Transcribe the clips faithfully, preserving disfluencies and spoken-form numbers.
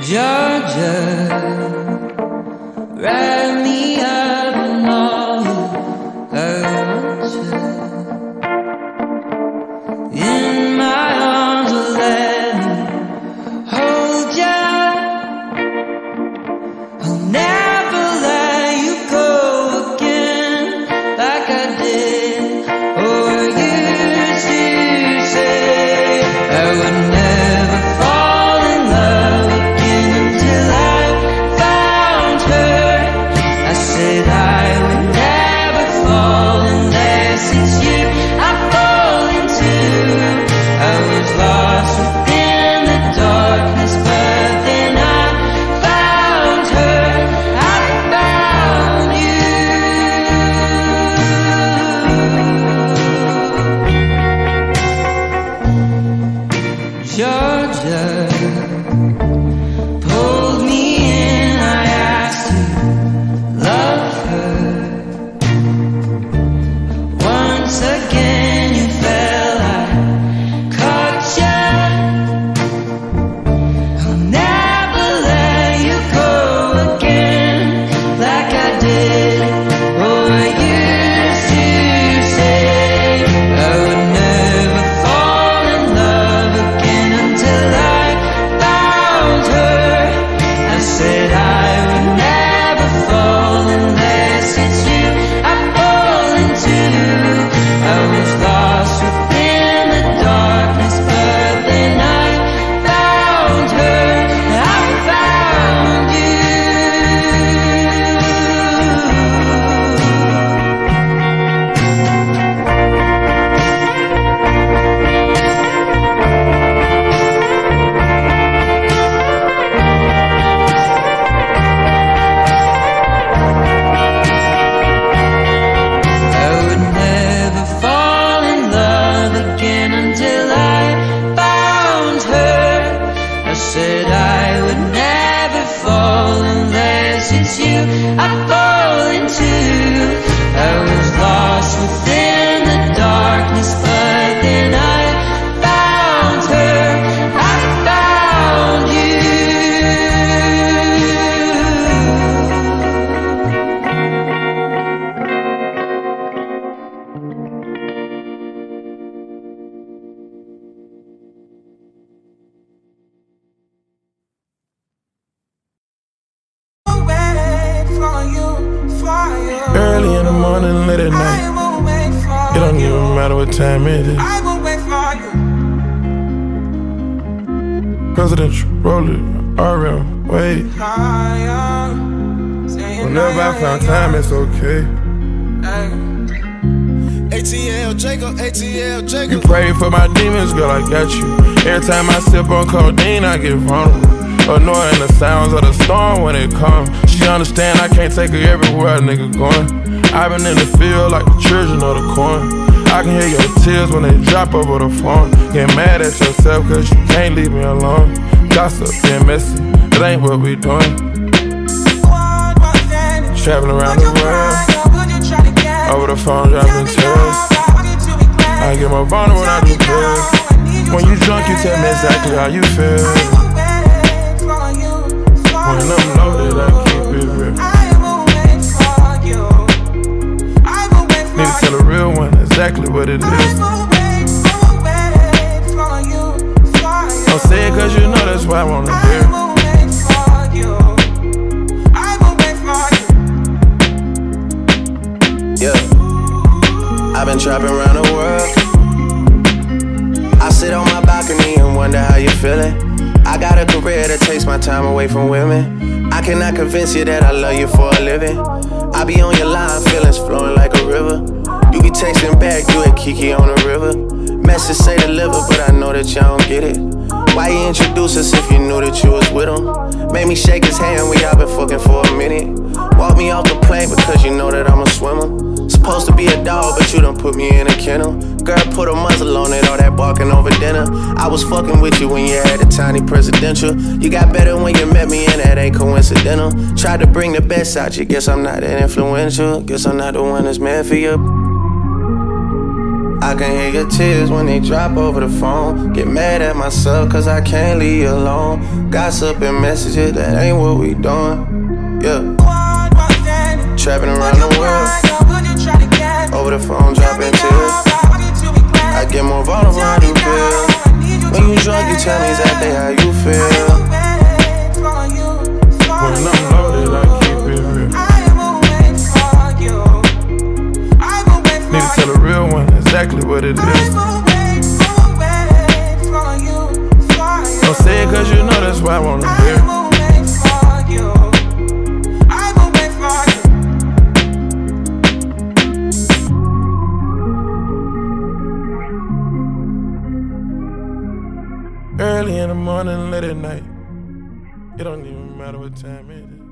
Georgia, wrap me up in all I want you. In my arms, will let me hold ya. I'll never let you go again like I did or used to say. I would never fall in love again until I found her. I said I would never fall unless it's you I fall into. I was lost within the darkness, but then I found her. I found you. Georgia pulled me in, I asked to love her. Once again you fell, I caught ya. I'll never let you go again like I did or used to say. I would never fall in love again until I found her. I said I would never fall unless it's you I fall into. I was lost within the darkness, but then I found her. I found you. I would never fall in love again until I found her. I said I would never fall unless it's you I fall into. I was lost within the darkness, but then I found her. I found you. Early in the morning, late at night. It don't even matter what time it is. Presidential, roll it, R M, wait. Whenever I found time, it's okay. A T L Jacob, A T L Jacob. You pray for my demons, girl, I got you. Every time I sip on codeine, I get vulnerable. Annoying the sounds of the storm when it comes. She understand I can't take her everywhere a nigga going. I've been in the field like the children of the corn. I can hear your tears when they drop over the phone. Get mad at yourself cause you can't leave me alone. Gossip and messy, it ain't what we doing. Traveling around the world, over the phone dropping tears. I get more vulnerable when I do pills. When you drunk you tell me exactly how you feel. When I'm loaded, I keep it real. Need to tell a real one exactly what it is. Don't say it cause you know that's why I wanna hear. Yeah, I've been trapping around the world. I sit on my balcony and wonder how you're feeling. I got a career that takes my time away from women. I cannot convince you that I love you for a living. I be on your line, feelings flowing like a river. You be texting back, you and Kiki on the river. Message say deliver, but I know that y'all don't get it. Why you introduce us if you knew that you was with him? Made me shake his hand, we all been fucking for a minute. Walk me off the plane because you know that I'm a swimmer. Supposed to be a dog, but you done put me in a kennel. Girl, put a muzzle on it, all that barking over dinner. I was fucking with you when you had a tiny presidential. You got better when you met me, and that ain't coincidental. Tried to bring the best out you, guess I'm not that influential. Guess I'm not the one that's meant for you. I can hear your tears when they drop over the phone. Get mad at myself cause I can't leave you alone. Gossip and messages, that ain't what we doing. Yeah. Trapping around the world. Over the phone, dropping tears. I get more vulnerable, I do feel. When you drunk, you tell me exactly how you feel. When I'm loaded, I keep it real. Need to tell a real one exactly what it is. Don't say it cause you know that's why I wanna hear. Early in the morning, late at night. It don't even matter what time it is.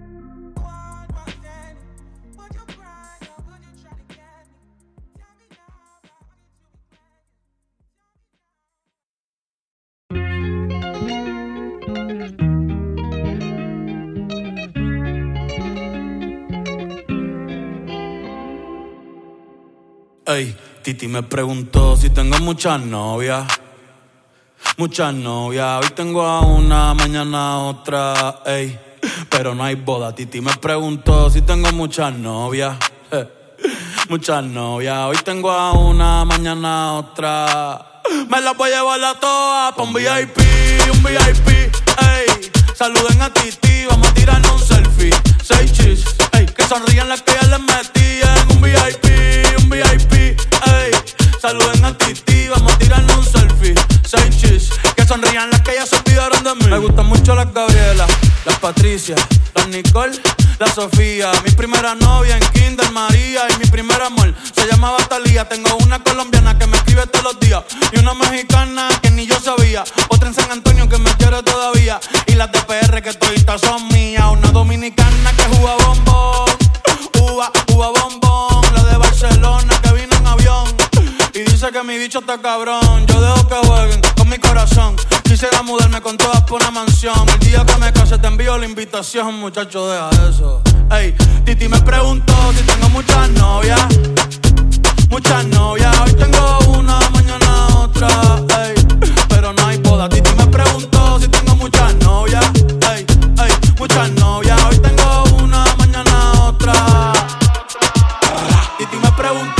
Ey, Titi me preguntó si tengo muchas novias. Muchas novias, hoy tengo a una, mañana a otra, ey. Pero no hay boda. Titi me preguntó si tengo muchas novias. Eh. Muchas novias, hoy tengo a una, mañana a otra. Me las voy a llevar a todas pa' un V I P, un V I P, ey. Saluden a Titi, vamos a tirarnos un selfie. Seis chis, ey. Que sonrían las que ya les metí en un V I P, un V I P, ey. Saluden a Titi, vamos a tirarnos un selfie. Seis chis, que sonrían las que ya se olvidaron de mí. Me gustan mucho las Gabriela, las Patricia, las Nicole, la Sofía. Mi primera novia en Kinder, María. Y mi primer amor se llamaba Talía. Tengo una colombiana que me escribe todos los días. Y una mexicana que ni yo sabía. Otra en San Antonio que me quiere todavía. Y las de P R que toditas son mías. Una dominicana que juega bombón. Uva, uva bombón. La de Barcelona que vino en avión. Y dice que mi bicho está cabrón. Yo dejo que jueguen con mi corazón. Quisiera mudarme con todas por una mansión. El día que me case te envío la invitación. Muchacho, deja eso. Ey, Titi me preguntó si tengo muchas novias. Muchas novias. Hoy tengo una, mañana otra. Ey, pero no hay boda. Titi me preguntó si tengo muchas novias. Ey, ey, muchas novias. Hoy tengo una, mañana otra. Titi me preguntó.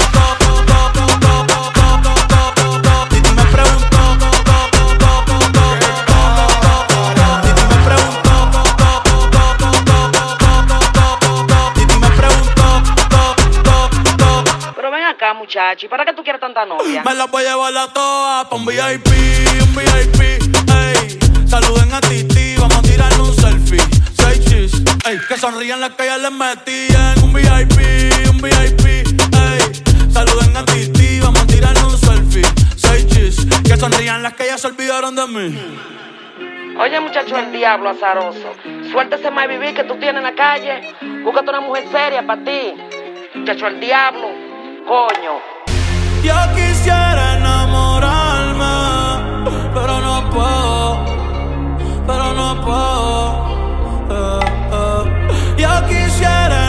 Muchacho, ¿y para qué tú quieres tanta novia? Me las voy a llevar a todas pa' un V I P, un V I P, ey. Saluden a Titi, vamos a tirarle un selfie. Seis chis, ey. Que sonrían las que ya les metí en un V I P, un V I P, ey. Saluden a Titi, vamos a tirarle un selfie. Seis chis, que sonrían las que ya se olvidaron de mí. Oye, muchacho, el diablo azaroso. Suéltese más vivir que tú tienes en la calle. Búscate una mujer seria para ti. Muchacho, el diablo. Coño. Yo quisiera enamorarme, pero no puedo, pero no puedo. Eh, eh. Yo quisiera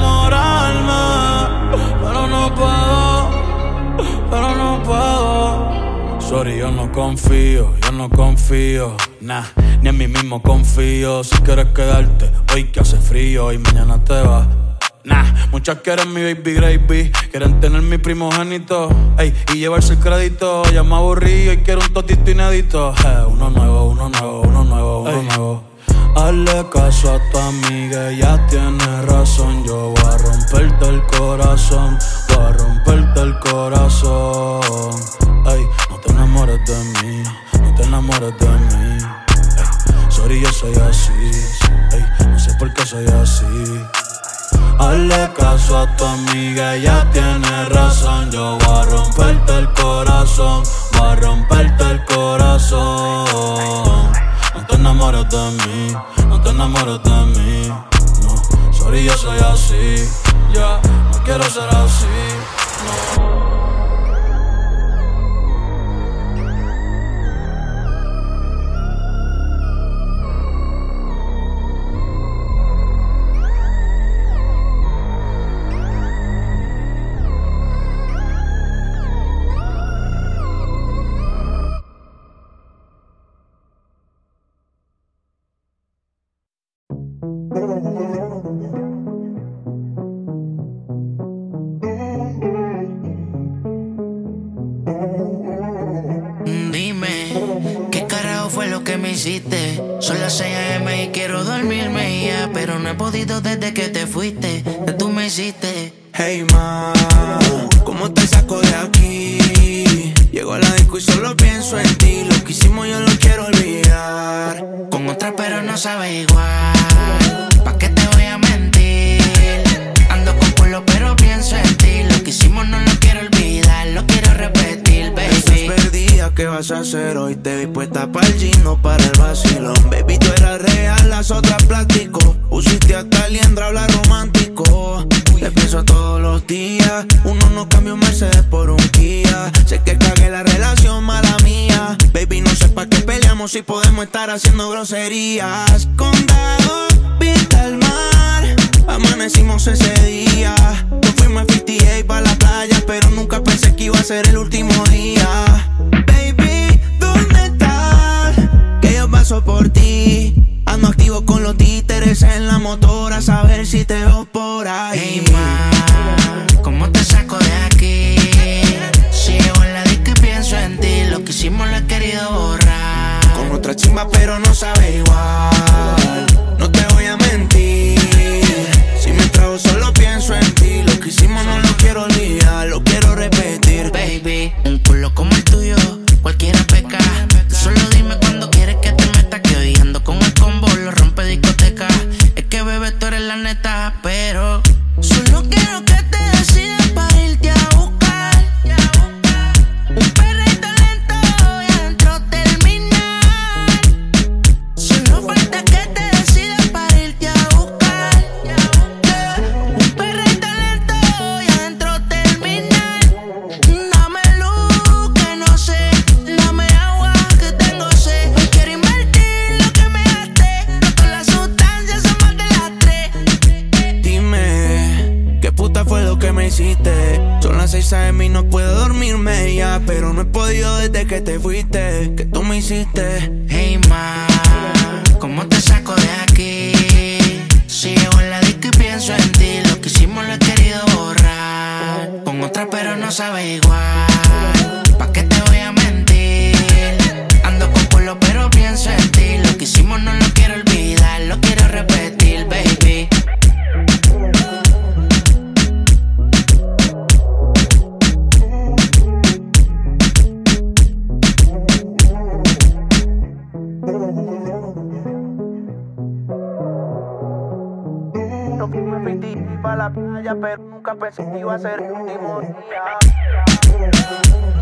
enamorarme, pero no puedo, pero no puedo. Sorry, yo no confío, yo no confío, nah, ni en mí mismo confío. Si quieres quedarte hoy que hace frío y mañana te vas. Nah, muchas quieren mi baby gravy, quieren tener mi primogénito, ey, y llevarse el crédito. Ya me aburrí y quiero un totito inédito. Eh, uno nuevo, uno nuevo, uno nuevo, uno ey. nuevo. Hazle caso a tu amiga, ella tiene razón. Yo voy a romperte el corazón, voy a romperte el corazón. Ey, no te enamores de mí, no te enamores de mí. Ey, sorry, yo soy así, ey, no sé por qué soy así. Hazle caso a tu amiga, ella tiene razón. Yo voy a romperte el corazón, voy a romperte el corazón. No te enamores de mí, no te enamores de mí. No, sorry, yo soy así, ya, yeah, no quiero ser así, no. hiciste. Son las seis a eme y quiero dormirme ya, pero no he podido desde que te fuiste, que tú me hiciste. Hey ma, ¿cómo te saco de aquí? Llego a la disco y solo pienso en ti. Lo que hicimos yo lo quiero olvidar. Con otra pero no sabe igual. ¿Pa' qué te voy a mentir? Ando con culo pero pienso en ti. Lo que hicimos no lo quiero olvidar, lo quiero repetir, baby. Estás perdida, ¿qué vas a hacer hoy? Te vi puesta pa'l gino, para el vacilón. Baby, tú eras real, las otras plástico. Pusiste hasta liendra, habla romántico. Te pienso todos los días. Uno no cambia un Mercedes por un Kia. Sé que cagué la relación, mala mía. Baby, no sé pa' qué peleamos si podemos estar haciendo groserías. Condado, vista al mar. Amanecimos ese día. Nos fuimos a cincuenta y ocho pa' la playa, pero nunca pensé que iba a ser el último día. Baby, ¿dónde estás? Que yo paso por ti. Ando activo con los títeres en la motora, a saber si te veo por ahí. Hey ma, ¿cómo te saco de aquí? Si llego en la disco y pienso en ti. Lo que hicimos lo he querido borrar. Con otra chimba pero no sabe igual. No te voy a mentir. Si me trago solo pienso en ti. Lo que hicimos no lo quiero olvidar, lo quiero repetir. Baby, un culo como el tuyo, cualquiera peca. Tú solo dime cuando quieres que te meta. Que hoy ando con el combo, lo rompe discoteca. Es que bebé tú eres la neta, pero solo quiero que te decidas para irte a buscar. Un perrito lento y adentro terminar. Solo falta que te decidas para irte a buscar. Un perrito lento y adentro terminar. Dame luz que no sé, dame agua que tengo sed. Hoy quiero invertir lo que me gasté. No todas las sustancias son más de las tres. Dime, ¿qué puta fue lo que me hiciste? Son las seis a eme y no puedo dormirme ya, pero no he podido desde que te fuiste, que tú me hiciste. Hey ma, ¿cómo te saco de aquí? Si llego en la disco y pienso en ti. Lo que hicimos lo he querido borrar. Con otra pero no sabe igual. ¿Pa' qué te voy a mentir? Ando con culo pero pienso en ti. Lo que hicimos no lo quiero olvidar, lo quiero repetir, baby. Nos fuimos a cincuenta y ocho pa' la playa, pero nunca pensé que iba a ser el último día.